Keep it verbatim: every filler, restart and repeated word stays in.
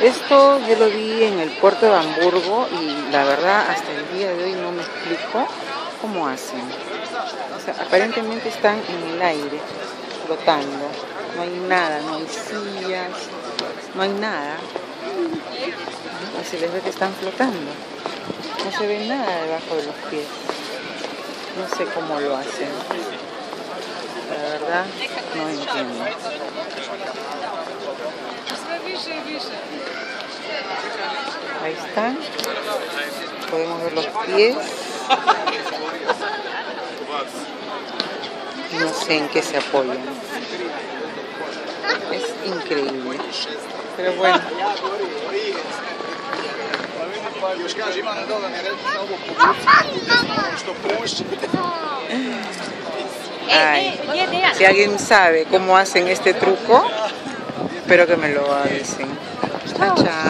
Esto yo lo vi en el puerto de Hamburgo y la verdad hasta el día de hoy no me explico cómo hacen. O sea, aparentemente están en el aire, flotando. No hay nada, no hay sillas, no hay nada. Así les ve que están flotando. No se ve nada debajo de los pies. No sé cómo lo hacen. La verdad, no entiendo. Ahí están. Podemos ver los pies. No sé en qué se apoyan. Es increíble. Pero bueno. Ay, si alguien sabe cómo hacen este truco, espero que me lo avisen. Chao, chao.